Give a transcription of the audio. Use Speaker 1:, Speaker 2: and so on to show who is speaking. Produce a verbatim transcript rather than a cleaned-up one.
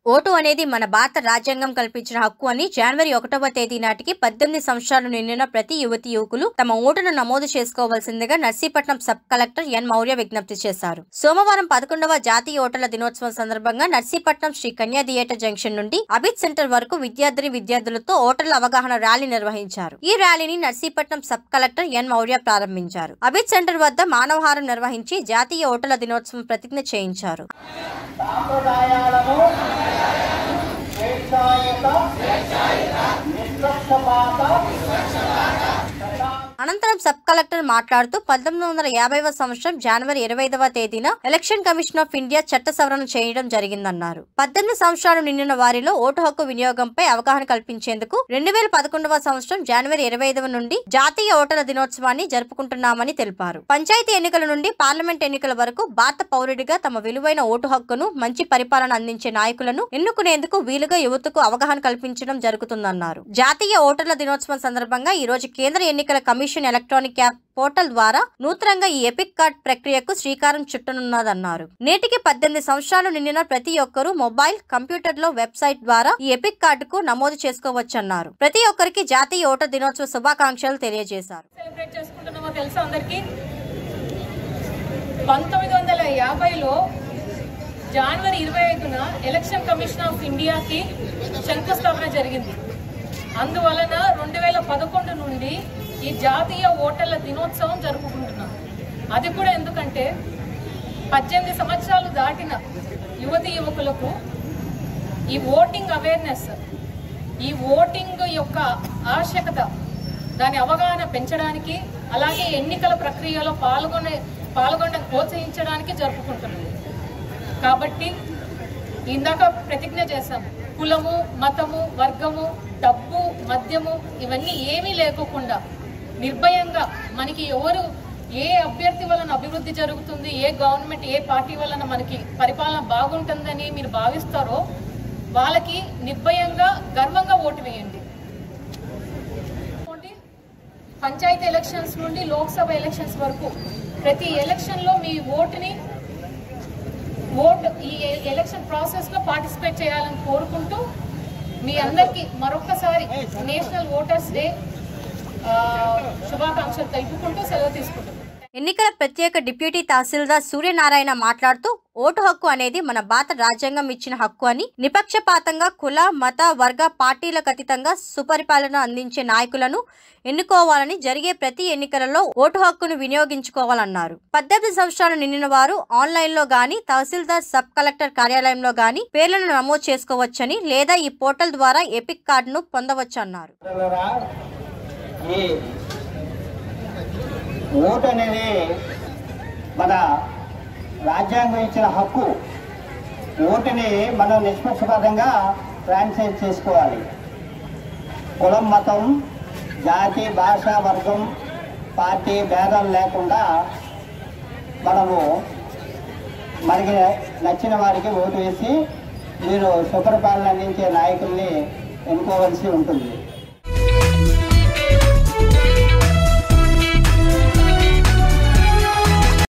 Speaker 1: Vote అనేది మన భారత రాజ్యాంగం కల్పించిన హక్కు అని జనవరి ఒకటవ తేదీ నాటికి పద్దెనిమిది సంవత్సరాలు నిండిన ప్రతి యువతి యువకులు తమ ఓటును నమోదు చేసుకోవాల్సిందిగా Narsipatnam sub collector N Maurya విజ్ఞప్తి చేశారు. సోమవారం పదకొండవ జాతీయ ఓటర్ల దినోత్సవం సందర్భంగా నర్సీపట్నం శ్రీ కన్యా థియేటర్ జంక్షన్ నుండి అభిత్ సెంటర్ వరకు విద్యార్థిని విద్యార్థులతో ఓటర్ల అవగాహన ర్యాలీ నిర్వహించారు. ఈ ర్యాలీని Narsipatnam sub collector N Maurya ప్రారంభించారు. అభిత్ సెంటర్ వద్ద మానవహారం నిర్వహించి జాతీయ ఓటర్ల దినోత్సవం ప్రతిజ్ఞ చేయించారు. అనంతరం సబ్ కలెక్టర్ మాట్లాడుతూ పంతొమ్మిది వందల యాభైవ సంవత్సరం జనవరి ఇరవై ఐదవ తేదీన ఎలక్షన్ కమిషన్ ఆఫ్ ఇండియా చట్ట సవరణ చేయడం జరిగిందన్నారు. పద్దెనిమిది సంవత్సరాలు నిండిన వారిలో ఓటు హక్కు వినియోగంపై అవగాహన కల్పించేందుకు రెండు వేల పదకొండవ సంవత్సరం జనవరి ఇరవై ఐదవ నుండి జాతీయ ఓటర్ల దినోత్సవాన్ని జరుపుకుంటున్నామని తెలిపారు. పంచాయతీ ఎన్నికల నుండి పార్లమెంట్ ఎన్నికల వరకు భారత పౌరుడిగా తమ విలువైన ఓటు హక్కును, మంచి పరిపాలన అందించే నాయకులను ఎన్నుకునేందుకు వీలుగా యువతకు అవగాహన కల్పించడం జరుగుతుందన్నారు. జాతీయ ఓటర్ల దినోత్సవం సందర్భంగా ఈ రోజు కేంద్ర ఎన్నికల కమిషన్ ఎలక్ట్రానిక్ యాప్ పోర్టల్ ద్వారా నూతనంగా ఈ ఎపిక్ కార్డ్ ప్రక్రియకు శ్రీకారం చుట్టనున్నదన్నారు. నేటికి పద్దెనిమిది సంవత్సరాలు నిండిన ప్రతి ఒక్కరూ మొబైల్, కంప్యూటర్ లో వెబ్సైట్ ద్వారా ఈ ఎపిక్ కార్డుకు నమోదు చేసుకోవచ్చన్నారు. ప్రతి ఒక్కరికి జాతీయ ఓటర్ దినోత్సవ శుభాకాంక్షలు తెలియజేశారు.
Speaker 2: పంతొమ్మిది వందల యాభైలో జనవరి ఇరవై ఐదున ఎలక్షన్ కమిషన్ ఆఫ్ ఇండియాకి శంకుస్థాపన జరిగింది. అందువలన రెండు వేల పదకొండు నుండి ఈ జాతీయ ఓటర్ల దినోత్సవం జరుపుకుంటున్నాం. అది కూడా ఎందుకంటే పద్దెనిమిది సంవత్సరాలు దాటిన యువతి యువకులకు ఈ ఓటింగ్ అవేర్నెస్, ఈ ఓటింగ్ యొక్క ఆవశ్యకత, దాని అవగాహన పెంచడానికి, అలాగే ఎన్నికల ప్రక్రియలో పాల్గొనే పాల్గొనడం ప్రోత్సహించడానికి జరుపుకుంటున్నాం. కాబట్టి ఇందాక ప్రతిజ్ఞ చేశాం, కులము, మతము, వర్గము, డబ్బు, మద్యము ఇవన్నీ ఏమీ లేకోకుండా నిర్భయంగా మనకి ఎవరు, ఏ అభ్యర్థి వలన అభివృద్ధి జరుగుతుంది, ఏ గవర్నమెంట్, ఏ పార్టీ వలన మనకి పరిపాలన బాగుంటుందని మీరు భావిస్తారో వాళ్ళకి నిర్భయంగా గర్వంగా ఓటు వేయండి. పంచాయతీ ఎలక్షన్స్ నుండి లోక్సభ ఎలక్షన్స్ వరకు ప్రతి ఎలక్షన్ లో మీ ఓటుని ఓట్ ఈ ఎలక్షన్ ప్రాసెస్ లో పార్టిసిపేట్ చేయాలని కోరుకుంటూ మీ అందరికీ మరొకసారి నేషనల్ ఓటర్స్ డే శుభాకాంక్షలు తెలుపుకుంటూ సెలవు తీసుకుంటున్నాం.
Speaker 1: ఎన్నికల ప్రత్యేక డిప్యూటీ తహసీల్దార్ సూర్యనారాయణ మాట్లాడుతూ ఓటు హక్కు అనేది మన భారత రాజ్యాంగం ఇచ్చిన హక్కు అని, నిపక్షపాతంగా కుల, మత, వర్గ పార్టీలకు అతీతంగా సుపరిపాలన అందించే నాయకులను ఎన్నుకోవాలని, జరిగే ప్రతి ఎన్నికలలో ఓటు హక్కును వినియోగించుకోవాలన్నారు. పద్దెనిమిది సంవత్సరాలు నిండిన వారు ఆన్లైన్ లో గానీ, తహసీల్దార్ సబ్ కలెక్టర్ కార్యాలయంలో గానీ పేర్లను నమోదు చేసుకోవచ్చని, లేదా ఈ పోర్టల్ ద్వారా ఎపిక్ కార్డును పొందవచ్చన్నారు.
Speaker 3: ఓటు అనేది మన రాజ్యాంగం ఇచ్చిన హక్కు. ఓటుని మనం నిష్పక్షపాతంగా ట్రాన్స్లేట్ చేసుకోవాలి. కులం, మతం, జాతి, భాష, వర్గం, పార్టీ భేదాలు లేకుండా మనము మనకి నచ్చిన వారికి ఓటు వేసి మీరు సుపరిపాలన అందించే నాయకుల్ని ఎన్నుకోవాల్సి ఉంటుంది.